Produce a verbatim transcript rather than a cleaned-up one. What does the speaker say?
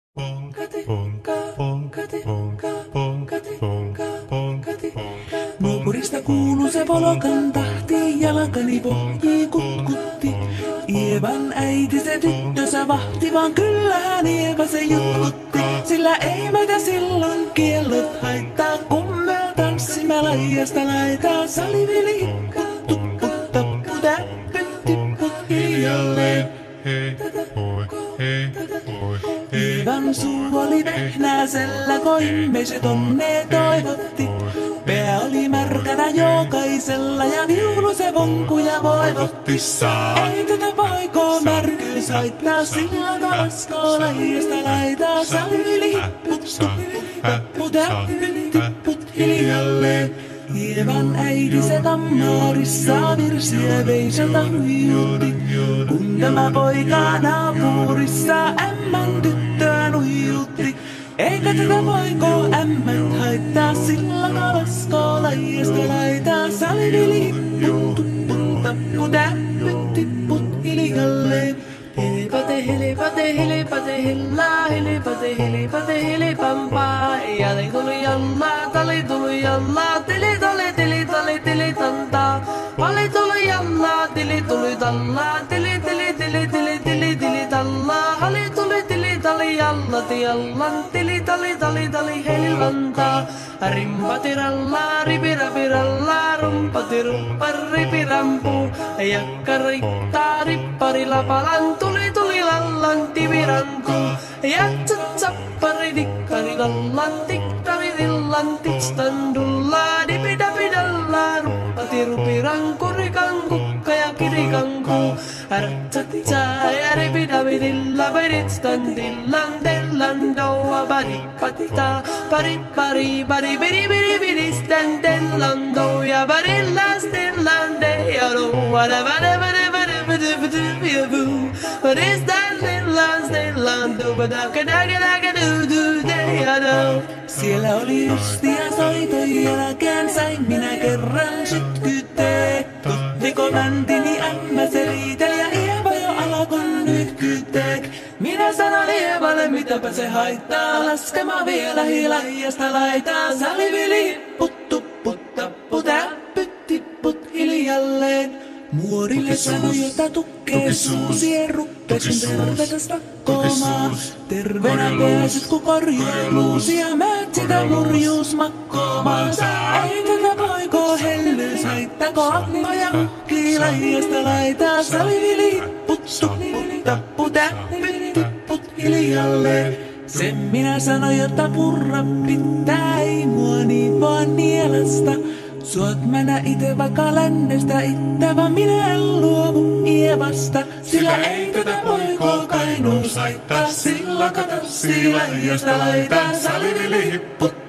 Nuopurista kuuluu se polokan tahti, jalkani pohjii kutkutti. Ievan äiti se tyttönsä vahti, vaan kyllähän Ieva se jutkutti. Sillä ei meitä silloin kiellot haittaa, kun me tanssimme laijasta laitaa. Salivili hipputtu, puttappu, täppytti, put hiljalleen. Hei, hoi, hei, hoi, hei. Ievan suu oli vehnäisellä, koimme se tonne toivotti. Pää oli märkänä jokaisella ja viulu se vonkuja voivotti. Ei tätä poikoo märkyys haittaa, sillä kalaskoo laijasta laitaa. Salivili hipputtu, hipputtu, täppytti, put hiljalleen. Ievan äiti se tammaarissa virsiä veiseltä huijutti. Kun tämä poika naapurissa ämmän tyttöä nuijutti. Eikä tätä poikoo ämmät haittaa, sillä kalaskoo laijasta laitaa. Salivili hipputtu, puttappu, täppytti, put hiljalleen. Hilepate, hilepate, hilepate, hillaa, hilepate, hilepate, hilipampaa. Jali tuli jallaa, tali tuli jallaa, tili tali, tili tali, tili tantaa. Pali tuli jallaa, tili tuli tallaa, tili tili tili tili tili tili tallaa. Hali tuli tili tali jallati jallan, tili tali tali tali hellantaa. Rimpatirallaa, ripirapirallaa, rumpatirumpa, ripirampu. Jakkarittaa, ripparilla palan, tuli tuli lallan, tivirantu. Jatsat sappari, dikkari lallan, tikkari rillan, titstandullaa, dipidapidallaa, ruppatirupiran, kurikan, kukka ja kirikanku. Ratsatsaa ja ripidapidilla, peditstandillan, tellan, doua, paripatita, paripari, pari, piri, piri, piri, standellan, douja, parillan, stillan, deja, doua, vada, vada, vada, vada, vada, vada, vada, what is that stillan, stillan, douba, daka, daka, daka, do, do, deja, do. Siellä oli justia soitojen jälkeen, sain minä kerran sytkytee. Tuttiko mäntini ämmä se riiteli ja Ieva jo alakon nyt kyteek. Minä sanon Ievalle, mitäpä se haittaa, laskema vielä hilaijasta laitaa. Salivili hipputtu, puttappu, täppytti, put hiljalleen. Muorille sanoi, jota tukkee suusien ruppesin tervetästä koomaa. Terveenä pääset, kun korjailuusi ja määt sitä murjuus makkoomaan. Ei tätä poikoo hellyys haittako akko ja kukkii laijasta laitaa. Salivili hipputtu, puttappu, täppytti, put hiljalleen. Sen minä sanoin, jota purra pitää, ei mua niin vaan nielasta. Suot mä ite vaikka lännestä itse, vaan minä en luovu Ievasta. Sillä ei tätä poikoo kainuus haittaa, sillä kato laijasta laitaa. Salivili hipput.